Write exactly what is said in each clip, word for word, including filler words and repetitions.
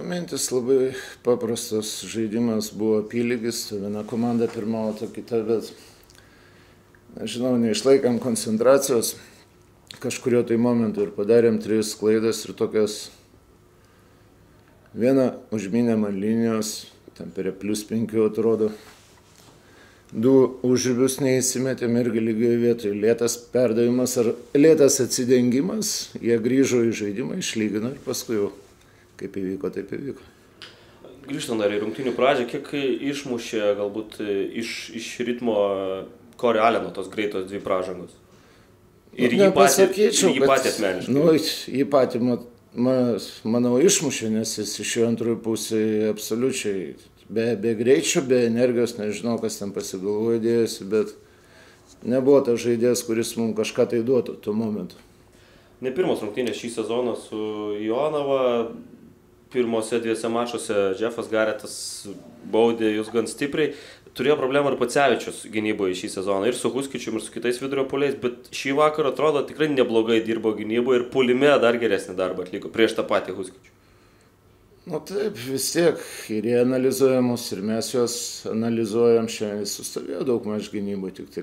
mintis labai paprastas, žaidimas buvo apylygis, viena komanda pirmavo, ta kita, bet, nežinau, neišlaikėm koncentracijos kažkurio tai momentu ir padarėm tris klaidas ir tokias, vieną užmynėm ant linijos, ten prie plus penkių atrodo, du užribius neįsimetėm irgi lygioje vietoje, lėtas perdavimas ar lėtas atsidengimas, jie grįžo į žaidimą, išlygino ir paskui jau kaip įvyko, taip įvyko. Grįžtant dar į rungtynių pradžią, kiek išmušė galbūt iš, iš ritmo Corey Alleno tos greitos dvi pražangos? Ir jį patį, ir jį patį asmeniškai? Nu, jį patį, man, manau, išmušė, nes jis iš jo antrojo pusėje absoliučiai be, be greičio, be energijos, nežinau, kas ten pasigalvojo dėjosi, bet nebuvo tas žaidėjas, kuris mums kažką tai duotų tuo momentu. Ne pirmos rungtynės šį sezoną su Jonava. Pirmose dviese mačuose Jeffas Garetas baudė jūs gan stipriai. Turėjo problemą ir Pacevičius gynyboje šį sezoną, ir su Huskičium, ir su kitais vidurio puoliais, bet šį vakarą atrodo tikrai neblogai dirbo gynyboje ir puolime dar geresnį darbą atliko prieš tą patį Huskičių. Nu taip, vis tiek, ir jie analizuoja mus, ir mes juos analizuojam, šiandien sustovėjo daug maž gynyboje, tik tai,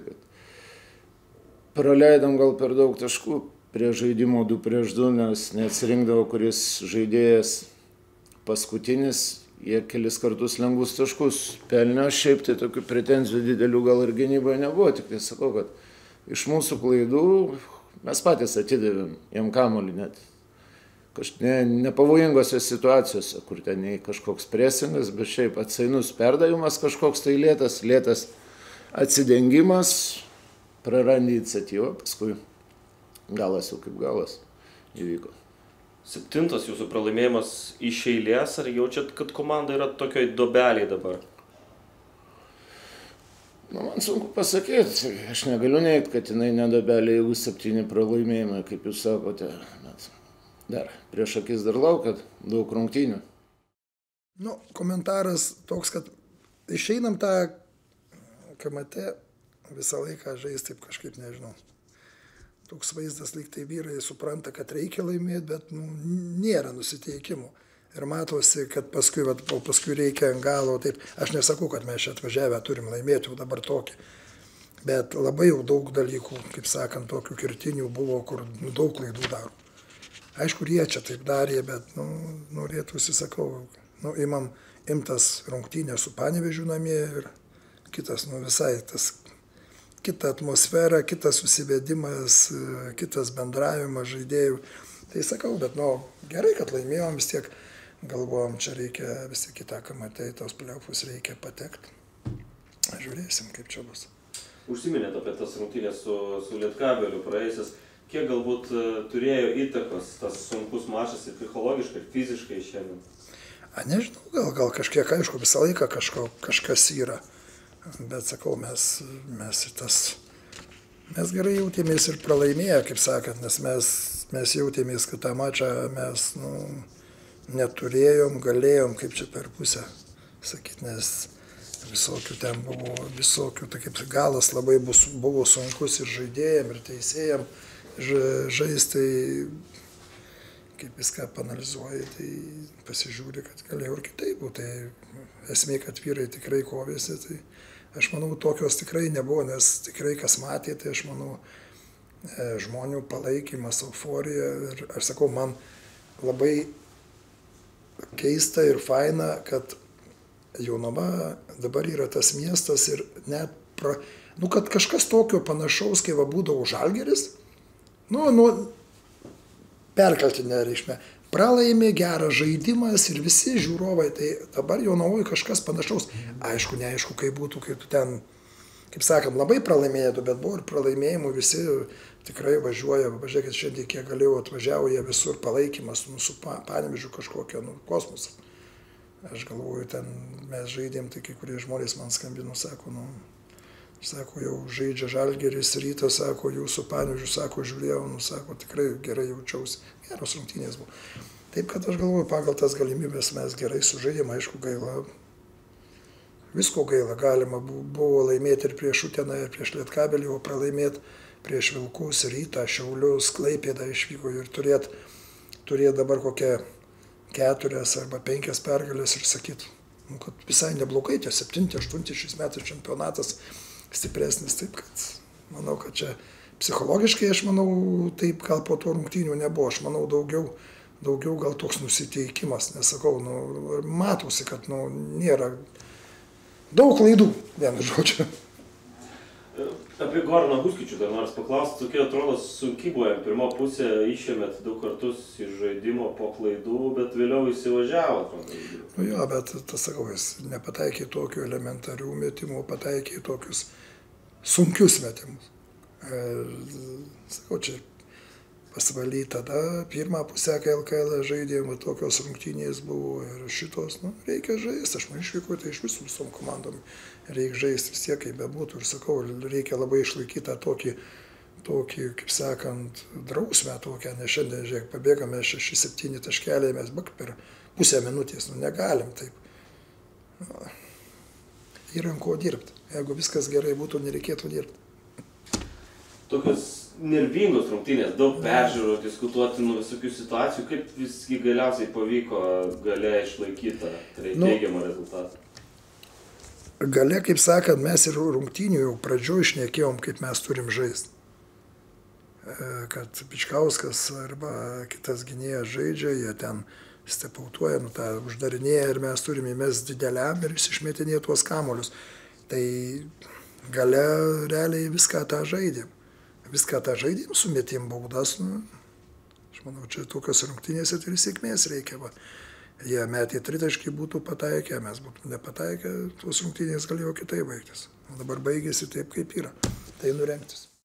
kad praleidom gal per daug taškų prie žaidimo du prieš du, nes neatsirinkdavo, kuris žaidėjas paskutinis, jie kelis kartus lengvus taškus pelnė, šiaip tai tokių pretenzijų didelių gal ir gynyboje nebuvo, tik tai sakau, kad iš mūsų klaidų mes patys atidavėm jam kamuolį net. Kaž, ne, nepavojingose situacijose, kur ten nei kažkoks presingas, bet šiaip atsainus perdavimas kažkoks tai lėtas, lėtas atsidengimas, prarandi iniciatyvą, paskui galas jau kaip galas įvyko. Septintas jūsų pralaimėjimas iš eilės, ar jaučiat, kad komanda yra tokioj duobelėj dabar? Nu, man sunku pasakyti, aš negaliu neigt, kad jinai nedobelė, jeigu septyni pralaimėjimai, kaip jūs sakote. Bet dar prieš akis dar laukat daug rungtynių. Nu, komentaras toks, kad išeinam tą K M T visą laiką žais taip kažkaip, nežinau. Toks vaizdas, lyg tai vyrai supranta, kad reikia laimėti, bet nu, nėra nusiteikimų. Ir matosi, kad paskui, vat, paskui reikia ant galo, taip, aš nesakau, kad mes čia atvažiavę turim laimėti, jau dabar tokį. Bet labai jau daug dalykų, kaip sakant, tokių kirtinių buvo, kur nu, daug klaidų daro. Aišku, jie čia taip darė, bet nu, norėtųsi, sakau, nu, imam imtas rungtynę su Panevėžiu namie ir kitas, nu visai tas kita atmosfera, kitas susivedimas, kitas bendravimas žaidėjų. Tai sakau, bet nu, gerai, kad laimėjom, vis tiek galvojom, čia reikia vis tiek kitą K M T, tos pliaufus reikia patekti. Žiūrėsim, kaip čia bus. Užsiminėt apie tas rungtynės su, su Lietkabeliu praėjusias. Kiek galbūt turėjo įtakos tas sunkus mačas ir psichologiškai, ir fiziškai šiandien? A, nežinau, gal, gal kažkiek, aišku, visą laiką kažko, kažkas yra. Bet sakau, mes, mes, tas, mes gerai jautėmės ir pralaimėję, kaip sakant, nes mes, mes jautėmės, kad tą mačą mes nu, neturėjom, galėjom, kaip čia per pusę sakyti, nes visokių ten buvo, visokių, tai kaip galas labai bus, buvo sunkus ir žaidėjam, ir teisėjam žaisti, kaip viską panalizuoji, tai pasižiūri, kad galėjau ir kitaip būti. Tai esmė, kad vyrai tikrai kovėsi, tai aš manau, tokios tikrai nebuvo, nes tikrai kas matė, tai aš manau, žmonių palaikymas, euforija. Ir aš sakau, man labai keista ir faina, kad Jonava dabar yra tas miestas ir net, pra, nu, kad kažkas tokio panašaus, kai va būdavo Žalgiris, nu, nu, perkeltinė reikšmė. Pralaimė, geras žaidimas ir visi žiūrovai, tai dabar Jonavoje kažkas panašaus. Aišku, neaišku, kaip būtų, kai tu ten, kaip sakant, labai pralaimėtų, bet buvo ir pralaimėjimų, visi tikrai važiuoja, pažiūrėkit, šiandien kiek galėjau atvažiavo, jie visur palaikymas, nu, su Panevėžiu kažkokia, nu, kosmosas. Aš galvoju, ten mes žaidėm, tai kai kurie žmonės man skambino, sako, nu, sako, jau žaidžia Žalgiris, Rytas, sako, jūsų Panevėžiu, sako, žiūrėjau, nu, sako, tikrai gerai jaučiausi, geros rungtynės buvo. Taip, kad aš galvoju, pagal tas galimybės mes gerai sužaidėm, aišku, gaila, visko gaila, galima buvo laimėti ir prieš Uteną, ir prieš Lietkabelį, o pralaimėti prieš Vilkus, Rytą, Šiaulius, Klaipėdą išvyko ir turėti turėt dabar kokią keturias arba penkias pergalės ir sakyt, nu, kad visai neblogai, tie septinti, aštunti šis metų čempionatas stipresnis, taip kad manau, kad čia psichologiškai, aš manau, taip gal po to rungtynių nebuvo, aš manau daugiau, daugiau gal toks nusiteikimas, nesakau, nu, matosi, kad nu, nėra daug klaidų, vienu žodžiu. Apie Goraną Huskičių dar nors paklausti, tokia atrodo sunki buvo, pirmo pusę išėmėt du kartus iš žaidimo po klaidų, bet vėliau įsivažiavo. Nu jo, bet tas sakau, jis nepataikė tokių elementarių metimų, pataikė tokius sunkius metimus. E, sakau, čia pasivaly tada, pirmą pusę, kai L K L žaidėm, tokios rungtynės buvo ir šitos, nu, reikia žaisti, aš man išvyko, tai iš visų visom komandom reikia žaisti vis tiek, kaip bebūtų, ir sakau, reikia labai išlaikyti tą tokį, tokį, kaip sakant, drausmę tokią, nes šiandien, žiūrėk, pabėgame šeši septyni taškeliai, mes bak per pusę minutės, nu, negalim taip. Nu, yra ant ko dirbti, jeigu viskas gerai būtų, nereikėtų dirbti. Tokios nervingos rungtynės, daug peržiūrų, diskutuotinų visokių situacijų, kaip visgi galiausiai pavyko gale išlaikyti tą teigiamą nu, rezultatą? Gale, kaip sakant, mes ir rungtynių jau pradžioj šnekėjom, kaip mes turim žaisti. Kad Bičkauskas arba kitas gynėjas žaidžia, jie ten stepautuoja, nu, tą uždarinėja ir mes turim įmest dideliam ir išmetinėti tuos kamuolius. Tai gale realiai viską tą žaidėm. Viską tą žaidėm, sumetėm baudas, nu, aš manau, čia tokios rungtynėse ir sėkmės reikia. Va. Jie metė tritaškį būtų pataikę, mes būtų nepataikę, tos rungtynės galėjo kitaip baigtis. O dabar baigėsi taip, kaip yra. Tai nurengtis.